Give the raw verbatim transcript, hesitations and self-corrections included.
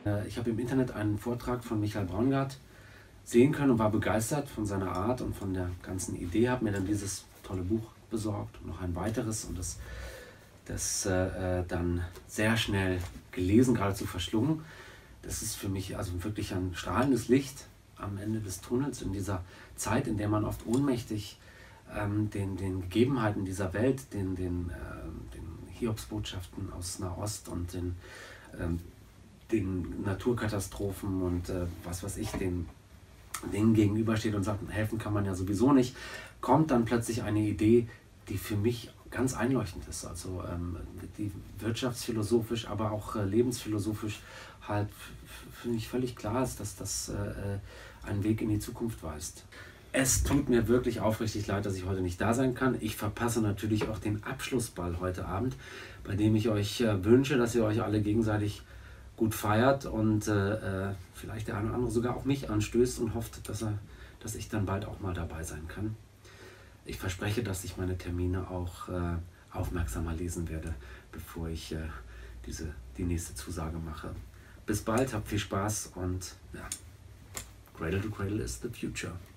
Ich habe im Internet einen Vortrag von Michael Braungart sehen können und war begeistert von seiner Art und von der ganzen Idee. Habe mir dann dieses tolle Buch besorgt und noch ein weiteres und das, das äh, dann sehr schnell gelesen, geradezu verschlungen. Das ist für mich also wirklich ein strahlendes Licht am Ende des Tunnels in dieser Zeit, in der man oft ohnmächtig ähm, den, den Gegebenheiten dieser Welt, den, den, äh, den Hiobsbotschaften aus Nahost und den, ähm, den Naturkatastrophen und äh, was weiß ich, den Dingen gegenübersteht und sagt, helfen kann man ja sowieso nicht, kommt dann plötzlich eine Idee, die für mich ganz einleuchtend ist. Also ähm, die wirtschaftsphilosophisch, aber auch äh, lebensphilosophisch halt für mich völlig klar ist, dass das äh, einen Weg in die Zukunft weist. Es tut mir wirklich aufrichtig leid, dass ich heute nicht da sein kann. Ich verpasse natürlich auch den Abschlussball heute Abend, bei dem ich euch äh, wünsche, dass ihr euch alle gegenseitig gut feiert und äh, vielleicht der eine oder andere sogar auch mich anstößt und hofft, dass, er, dass ich dann bald auch mal dabei sein kann. Ich verspreche, dass ich meine Termine auch äh, aufmerksamer lesen werde, bevor ich äh, diese, die nächste Zusage mache. Bis bald, habt viel Spaß und ja, Cradle to Cradle is the future.